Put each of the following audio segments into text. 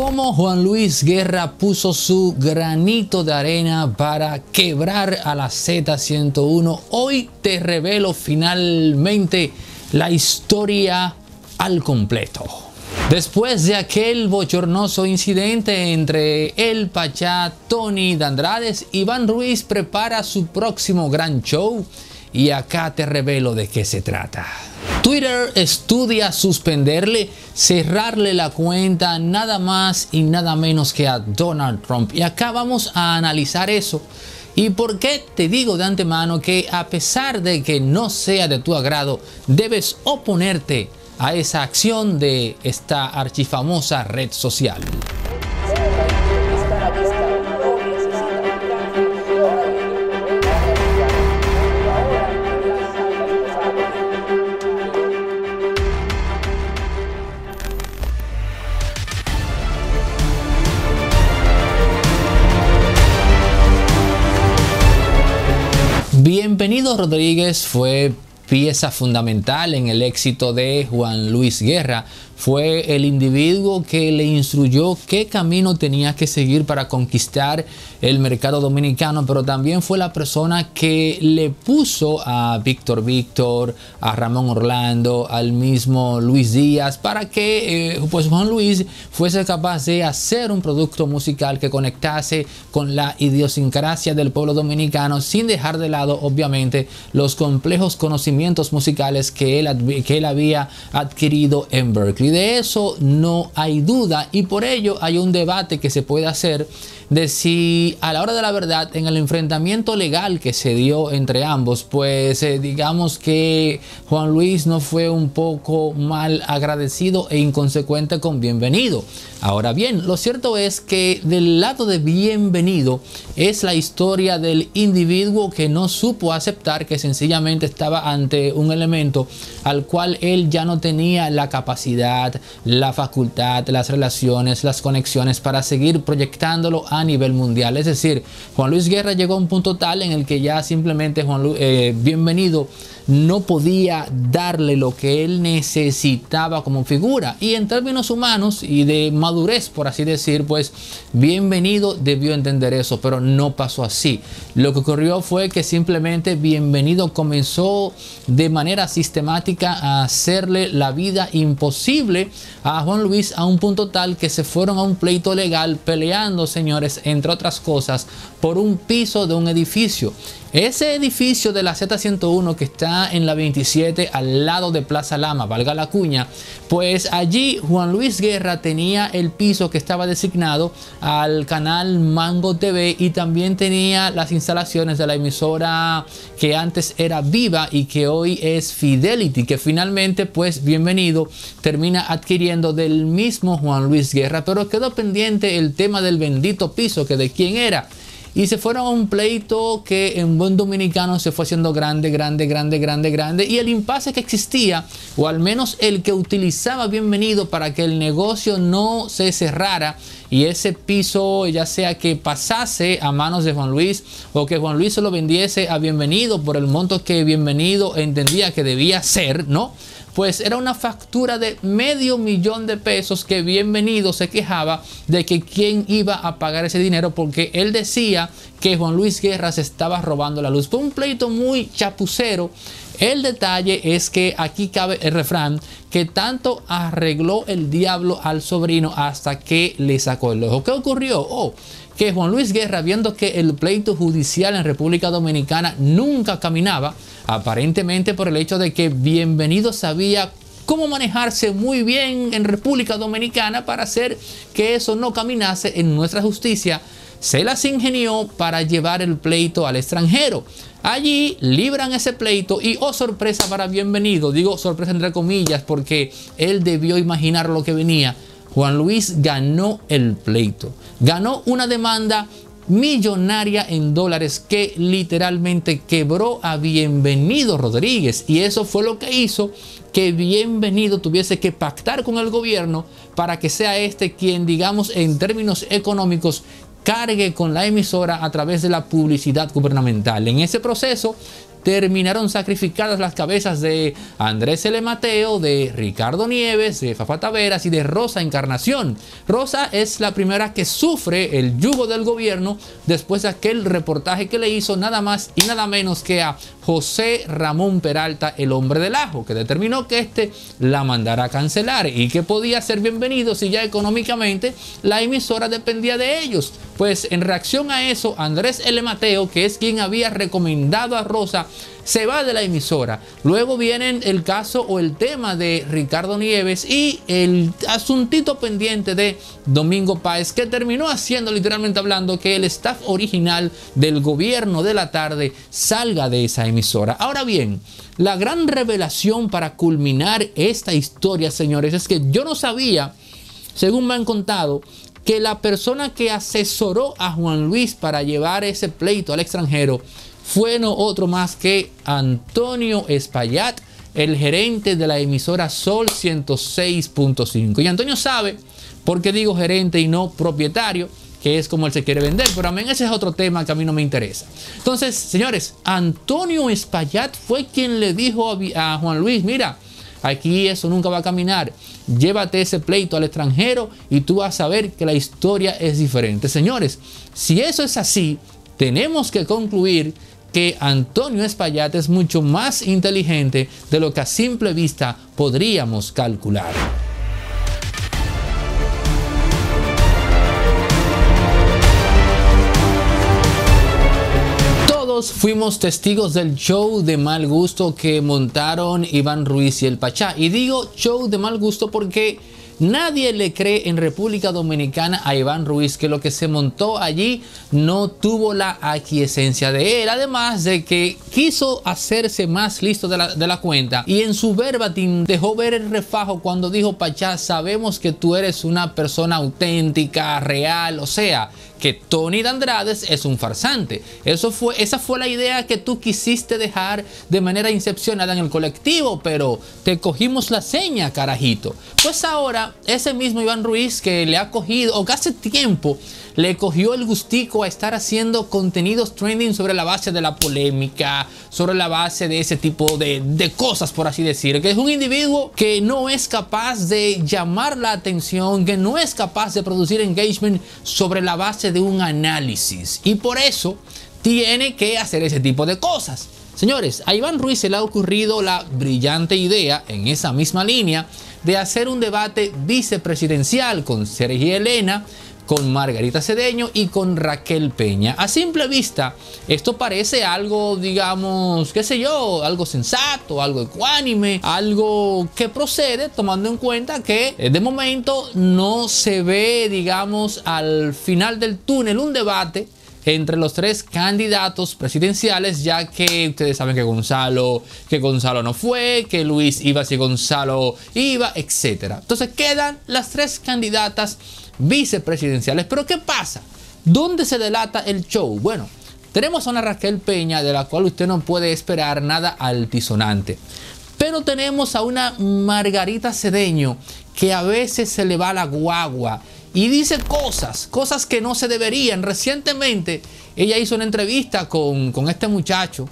Cómo Juan Luis Guerra puso su granito de arena para quebrar a la Z101. Hoy te revelo finalmente la historia al completo. Después de aquel bochornoso incidente entre El Pachá, Tony D'Andrades, Iván Ruiz prepara su próximo gran show y acá te revelo de qué se trata. Twitter estudia suspenderle, cerrarle la cuenta nada más y nada menos que a Donald Trump. Y acá vamos a analizar eso. ¿Y por qué te digo de antemano que a pesar de que no sea de tu agrado, debes oponerte a esa acción de esta archifamosa red social? Bienvenido Rodríguez fue pieza fundamental en el éxito de Juan Luis Guerra. Fue el individuo que le instruyó qué camino tenía que seguir para conquistar el mercado dominicano, pero también fue la persona que le puso a Víctor, a Ramón Orlando, al mismo Luis Díaz, para que pues Juan Luis fuese capaz de hacer un producto musical que conectase con la idiosincrasia del pueblo dominicano, sin dejar de lado, obviamente, los complejos conocimientos musicales que él había adquirido en Berkeley. De eso no hay duda, y por ello hay un debate que se puede hacer de si a la hora de la verdad, en el enfrentamiento legal que se dio entre ambos, pues digamos que Juan Luis no fue un poco mal agradecido e inconsecuente con Bienvenido. Ahora bien, lo cierto es que del lado de Bienvenido es la historia del individuo que no supo aceptar que sencillamente estaba ante un elemento al cual él ya no tenía la capacidad, la facultad, las relaciones, las conexiones para seguir proyectándolo a nivel mundial. Es decir, Juan Luis Guerra llegó a un punto tal en el que ya simplemente Bienvenido no podía darle lo que él necesitaba como figura, y en términos humanos y de madurez, por así decir, pues Bienvenido debió entender eso, pero no pasó así. Lo que ocurrió fue que simplemente Bienvenido comenzó de manera sistemática a hacerle la vida imposible a Juan Luis, a un punto tal que se fueron a un pleito legal peleando, señores, entre otras cosas, por un piso de un edificio. Ese edificio de la Z101 que está en la 27 al lado de Plaza Lama, valga la cuña, pues allí Juan Luis Guerra tenía el piso que estaba designado al canal Mango TV, y también tenía las instalaciones de la emisora que antes era Viva y que hoy es Fidelity, que finalmente pues Bienvenido termina adquiriendo del mismo Juan Luis Guerra, pero quedó pendiente el tema del bendito piso, que de quién era. Y se fueron a un pleito que en buen dominicano se fue haciendo grande, y el impasse que existía, o al menos el que utilizaba Bienvenido para que el negocio no se cerrara y ese piso ya sea que pasase a manos de Juan Luis o que Juan Luis se lo vendiese a Bienvenido por el monto que Bienvenido entendía que debía ser, ¿no? Pues era una factura de $500,000 de pesos que Bienvenido se quejaba de que quién iba a pagar ese dinero, porque él decía que Juan Luis Guerra se estaba robando la luz. Fue un pleito muy chapucero. El detalle es que aquí cabe el refrán que tanto arregló el diablo al sobrino hasta que le sacó el ojo. ¿Qué ocurrió? Que Juan Luis Guerra, viendo que el pleito judicial en República Dominicana nunca caminaba, aparentemente por el hecho de que Bienvenido sabía cómo manejarse muy bien en República Dominicana para hacer que eso no caminase en nuestra justicia, se las ingenió para llevar el pleito al extranjero. Allí libran ese pleito y, oh sorpresa para Bienvenido, digo sorpresa entre comillas porque él debió imaginar lo que venía. Juan Luis ganó el pleito, ganó una demanda millonaria en dólares que literalmente quebró a Bienvenido Rodríguez, y eso fue lo que hizo que Bienvenido tuviese que pactar con el gobierno para que sea este quien, digamos, en términos económicos, cargue con la emisora a través de la publicidad gubernamental. En ese proceso terminaron sacrificadas las cabezas de Andrés L. Mateo, de Ricardo Nieves, de Fafa Taveras y de Rosa Encarnación. Rosa es la primera que sufre el yugo del gobierno después de aquel reportaje que le hizo nada más y nada menos que a José Ramón Peralta, el hombre del ajo, que determinó que éste la mandara a cancelar y que podía ser bienvenido si ya económicamente la emisora dependía de ellos. Pues en reacción a eso, Andrés L. Mateo, que es quien había recomendado a Rosa, se va de la emisora. Luego vienen el caso o el tema de Ricardo Nieves y el asuntito pendiente de Domingo Páez, que terminó haciendo, literalmente hablando, que el staff original del gobierno de la tarde salga de esa emisora. Ahora bien, la gran revelación para culminar esta historia, señores, es que yo no sabía, según me han contado, que la persona que asesoró a Juan Luis para llevar ese pleito al extranjero fue no otro más que Antonio Espaillat, el gerente de la emisora Sol 106.5. Y Antonio sabe por qué digo gerente y no propietario, que es como él se quiere vender, pero a mí ese es otro tema que a mí no me interesa. Entonces, señores, Antonio Espaillat fue quien le dijo a Juan Luis: mira, aquí eso nunca va a caminar, llévate ese pleito al extranjero y tú vas a ver que la historia es diferente. Señores, si eso es así, tenemos que concluir que Antonio Espaillat es mucho más inteligente de lo que a simple vista podríamos calcular. Todos fuimos testigos del show de mal gusto que montaron Iván Ruiz y el Pachá. Y digo show de mal gusto porque nadie le cree en República Dominicana a Iván Ruiz que lo que se montó allí no tuvo la aquiescencia de él. Además de que quiso hacerse más listo de la cuenta y en su verbatim dejó ver el refajo cuando dijo: Pachá, sabemos que tú eres una persona auténtica, real, o sea, que Tony de Andrades es un farsante. Esa fue la idea que tú quisiste dejar de manera incepcionada en el colectivo, pero te cogimos la seña, carajito. Pues ahora, ese mismo Iván Ruiz que le ha cogido, o que hace tiempo le cogió el gustico a estar haciendo contenidos trending sobre la base de la polémica, sobre la base de ese tipo de cosas, por así decir, que es un individuo que no es capaz de llamar la atención, que no es capaz de producir engagement sobre la base de un análisis, y por eso tiene que hacer ese tipo de cosas. Señores, a Iván Ruiz se le ha ocurrido la brillante idea, en esa misma línea, de hacer un debate vicepresidencial con Sergi Elena, con Margarita Cedeño y con Raquel Peña. A simple vista, esto parece algo, digamos, qué sé yo, algo sensato, algo ecuánime, algo que procede tomando en cuenta que de momento no se ve, digamos, al final del túnel un debate entre los tres candidatos presidenciales, ya que ustedes saben que Gonzalo no fue, que Luis iba si Gonzalo iba, etc. Entonces quedan las tres candidatas vicepresidenciales. Pero ¿qué pasa? ¿Dónde se delata el show? Bueno, tenemos a una Raquel Peña de la cual usted no puede esperar nada altisonante. Pero tenemos a una Margarita Cedeño que a veces se le va la guagua y dice cosas que no se deberían. Recientemente ella hizo una entrevista con este muchacho,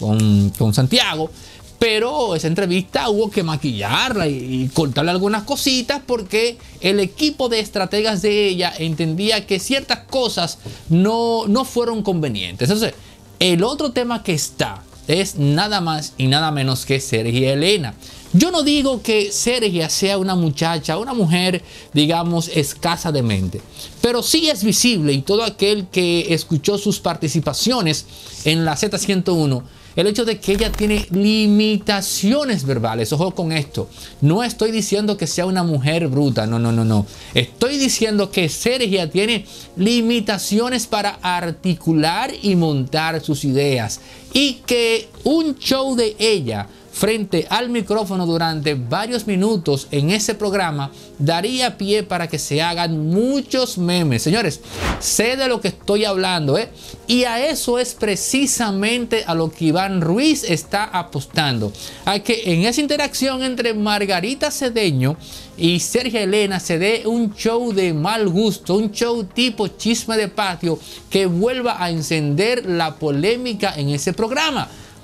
con Santiago, pero esa entrevista hubo que maquillarla y cortarle algunas cositas porque el equipo de estrategas de ella entendía que ciertas cosas no fueron convenientes. Entonces, el otro tema que está es nada más y nada menos que Sergi Elena. Yo no digo que Sergia sea una muchacha, una mujer, digamos, escasa de mente, pero sí es visible, y todo aquel que escuchó sus participaciones en la Z101, el hecho de que ella tiene limitaciones verbales. Ojo con esto, no estoy diciendo que sea una mujer bruta, no. Estoy diciendo que Sergia tiene limitaciones para articular y montar sus ideas, y que un show de ella frente al micrófono durante varios minutos en ese programa daría pie para que se hagan muchos memes. Señores, sé de lo que estoy hablando, y a eso es precisamente a lo que Iván Ruiz está apostando, a que en esa interacción entre Margarita Cedeño y Sergi Elena se dé un show de mal gusto, un show tipo chisme de patio que vuelva a encender la polémica en ese programa.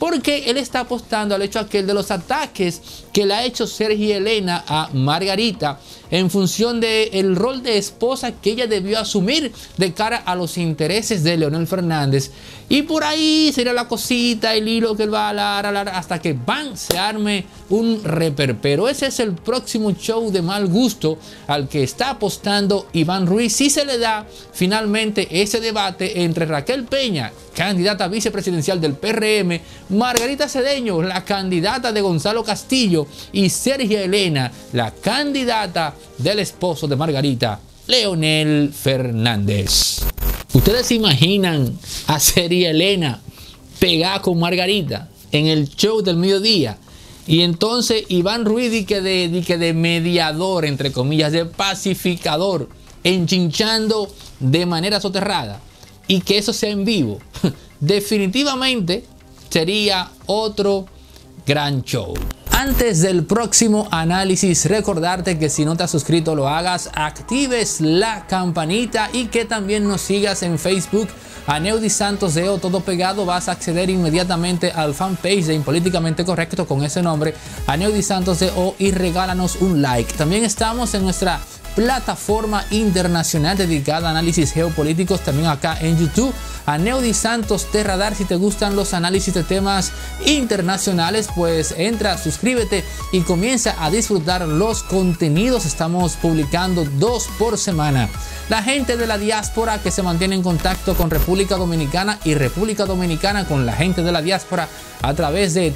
porque él está apostando al hecho aquel de los ataques que le ha hecho Sergi Elena a Margarita en función del rol de esposa que ella debió asumir de cara a los intereses de Leonel Fernández. Y por ahí sería la cosita, el hilo que él va a alar hasta que ¡bam!, se arme un reperpero. Ese es el próximo show de mal gusto al que está apostando Iván Ruiz si se le da finalmente ese debate entre Raquel Peña, candidata vicepresidencial del PRM, Margarita Cedeño, la candidata de Gonzalo Castillo, y Sergi Elena, la candidata del esposo de Margarita, Leonel Fernández. ¿Ustedes se imaginan a Sergi Elena pegada con Margarita en el show del mediodía? Y entonces Iván Ruiz dice de mediador, entre comillas, de pacificador, enchinchando de manera soterrada, y que eso sea en vivo. Definitivamente sería otro gran show. Antes del próximo análisis, recordarte que si no te has suscrito lo hagas, actives la campanita y que también nos sigas en Facebook, Aneudi Santos Deo, todo pegado. Vas a acceder inmediatamente al fanpage de Impolíticamente Correcto con ese nombre, Aneudi Santos Deo, y regálanos un like. También estamos en nuestra plataforma internacional dedicada a análisis geopolíticos, también acá en YouTube, Aneudi Santos de Radar. Si te gustan los análisis de temas internacionales, pues entra, suscríbete y comienza a disfrutar los contenidos. Estamos publicando 2 por semana. La gente de la diáspora que se mantiene en contacto con República Dominicana y República Dominicana con la gente de la diáspora a través de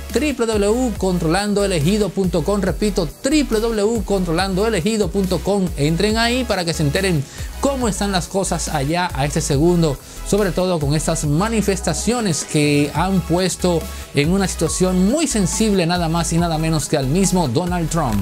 www.controlandoelegido.com. Repito, www.controlandoelegido.com. Entren ahí para que se enteren cómo están las cosas allá a este segundo, sobre todo con estas manifestaciones que han puesto en una situación muy sensible nada más y nada menos que al mismo Donald Trump.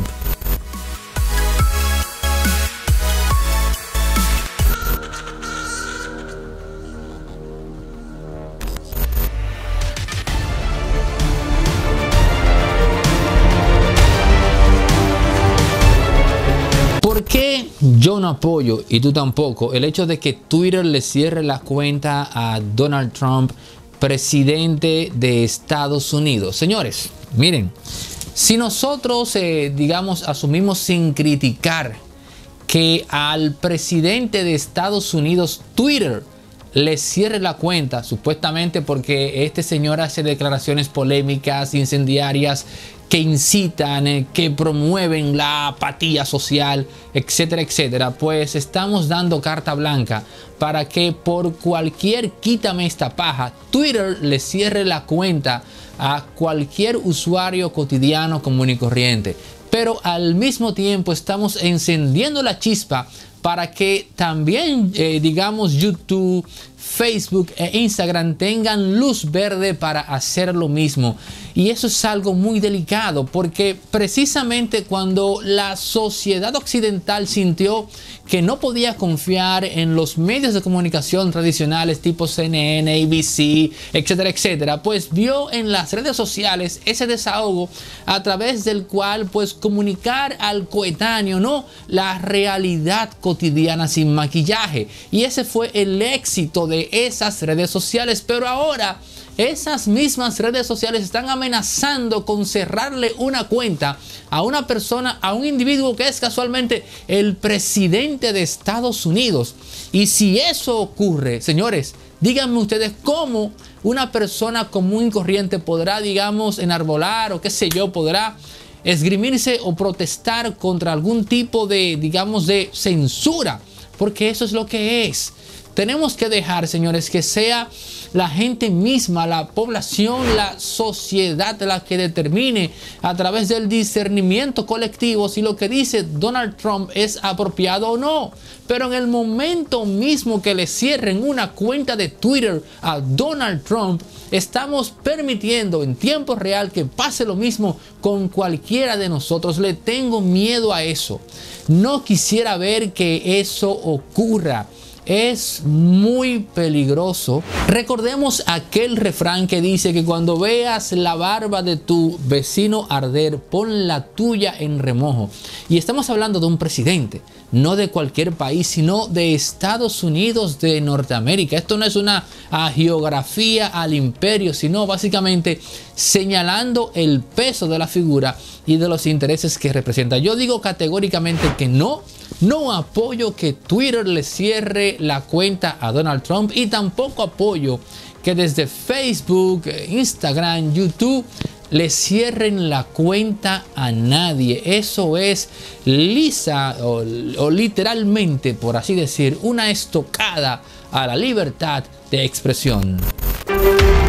¿Por qué yo no apoyo, y tú tampoco, el hecho de que Twitter le cierre la cuenta a Donald Trump, presidente de Estados Unidos? Señores, miren, si nosotros, digamos, asumimos sin criticar que al presidente de Estados Unidos Twitter le cierre la cuenta, supuestamente porque este señor hace declaraciones polémicas, incendiarias, que incitan, que promueven la apatía social, etcétera, etcétera, pues estamos dando carta blanca para que por cualquier quítame esta paja, Twitter le cierre la cuenta a cualquier usuario cotidiano común y corriente. Pero al mismo tiempo estamos encendiendo la chispa para que también, digamos, YouTube, Facebook e Instagram tengan luz verde para hacer lo mismo. Y eso es algo muy delicado, porque precisamente cuando la sociedad occidental sintió que no podía confiar en los medios de comunicación tradicionales tipo CNN, ABC, etcétera, etcétera, pues vio en las redes sociales ese desahogo a través del cual pues comunicar al coetáneo, ¿no?, la realidad cotidiana sin maquillaje. Y ese fue el éxito de esas redes sociales. Pero ahora esas mismas redes sociales están amenazando con cerrarle una cuenta a una persona, a un individuo que es casualmente el presidente de Estados Unidos. Y si eso ocurre, señores, díganme ustedes cómo una persona común y corriente podrá, digamos, enarbolar o qué sé yo, podrá esgrimirse o protestar contra algún tipo de, digamos, de censura, porque eso es lo que es. Tenemos que dejar, señores, que sea la gente misma, la población, la sociedad la que determine a través del discernimiento colectivo si lo que dice Donald Trump es apropiado o no. Pero en el momento mismo que le cierren una cuenta de Twitter a Donald Trump, estamos permitiendo en tiempo real que pase lo mismo con cualquiera de nosotros. Le tengo miedo a eso. No quisiera ver que eso ocurra. es muy peligroso. Recordemos aquel refrán que dice que cuando veas la barba de tu vecino arder, pon la tuya en remojo. Y estamos hablando de un presidente, no de cualquier país, sino de Estados Unidos de Norteamérica. Esto no es una geografía al imperio, sino básicamente señalando el peso de la figura y de los intereses que representa. Yo digo categóricamente que no apoyo que Twitter le cierre la cuenta a Donald Trump, y tampoco apoyo que desde Facebook, Instagram, YouTube le cierren la cuenta a nadie. Eso es lisa o literalmente, por así decir, una estocada a la libertad de expresión.